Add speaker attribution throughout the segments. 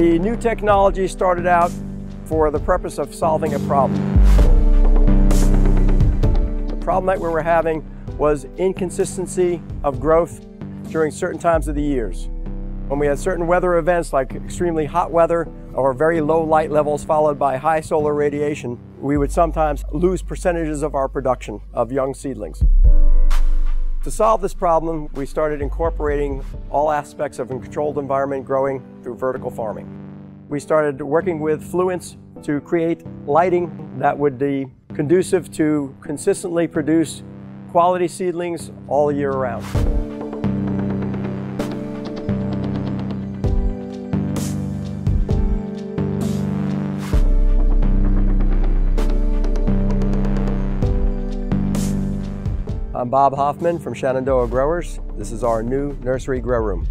Speaker 1: The new technology started out for the purpose of solving a problem. The problem that we were having was inconsistency of growth during certain times of the years. When we had certain weather events like extremely hot weather or very low light levels followed by high solar radiation, we would sometimes lose percentages of our production of young seedlings. To solve this problem, we started incorporating all aspects of a controlled environment growing through vertical farming. We started working with Fluence to create lighting that would be conducive to consistently produce quality seedlings all year round. I'm Bob Hoffman from Shenandoah Growers. This is our new nursery grow room.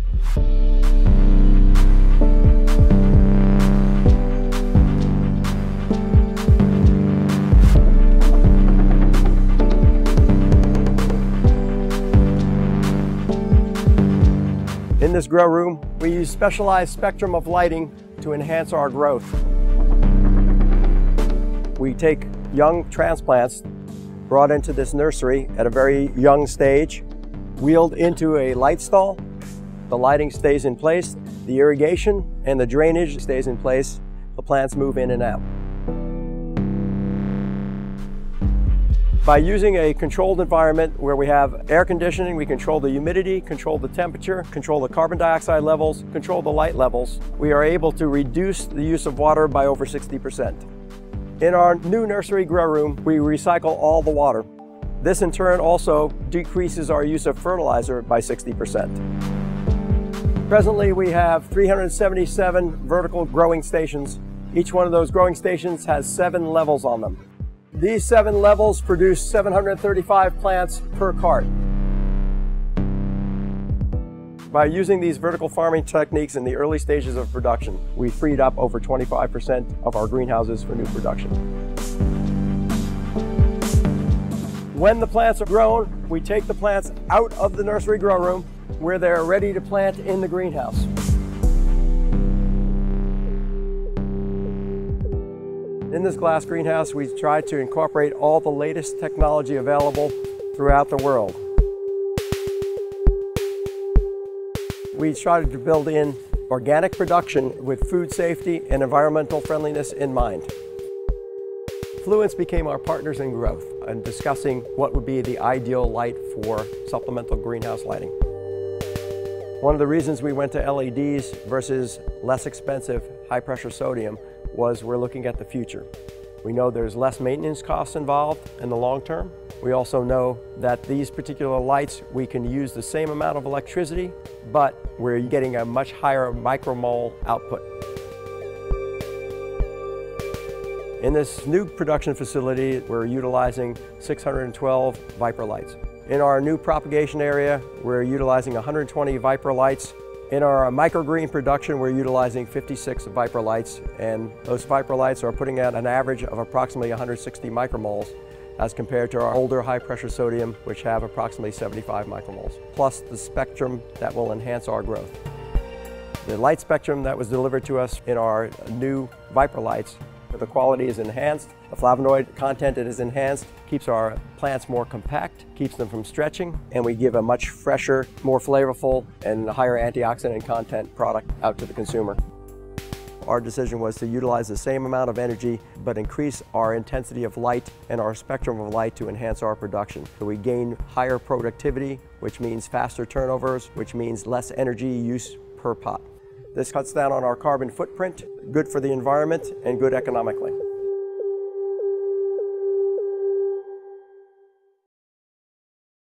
Speaker 1: In this grow room, we use specialized spectrum of lighting to enhance our growth. We take young transplants brought into this nursery at a very young stage, wheeled into a light stall. The lighting stays in place, the irrigation and the drainage stays in place. The plants move in and out. By using a controlled environment where we have air conditioning, we control the humidity, control the temperature, control the carbon dioxide levels, control the light levels, we are able to reduce the use of water by over 60%. In our new nursery grow room, we recycle all the water. This in turn also decreases our use of fertilizer by 60%. Presently, we have 377 vertical growing stations. Each one of those growing stations has 7 levels on them. These 7 levels produce 735 plants per cart. By using these vertical farming techniques in the early stages of production, we freed up over 25% of our greenhouses for new production. When the plants are grown, we take the plants out of the nursery grow room where they're ready to plant in the greenhouse. In this glass greenhouse, we try to incorporate all the latest technology available throughout the world. We tried to build in organic production with food safety and environmental friendliness in mind. Fluence became our partners in growth and discussing what would be the ideal light for supplemental greenhouse lighting. One of the reasons we went to LEDs versus less expensive high-pressure sodium was we're looking at the future. We know there's less maintenance costs involved in the long term. We also know that these particular lights, we can use the same amount of electricity, but we're getting a much higher micromole output. In this new production facility, we're utilizing 612 Viper lights. In our new propagation area, we're utilizing 120 Viper lights. In our microgreen production, we're utilizing 56 Viper lights, and those Viper lights are putting out an average of approximately 160 micromoles as compared to our older high-pressure sodium, which have approximately 75 micromoles, plus the spectrum that will enhance our growth. The light spectrum that was delivered to us in our new Viper lights, the quality is enhanced, the flavonoid content is enhanced, keeps our plants more compact, keeps them from stretching, and we give a much fresher, more flavorful, and higher antioxidant content product out to the consumer. Our decision was to utilize the same amount of energy, but increase our intensity of light and our spectrum of light to enhance our production. So we gain higher productivity, which means faster turnovers, which means less energy use per pot. This cuts down on our carbon footprint, good for the environment and good economically.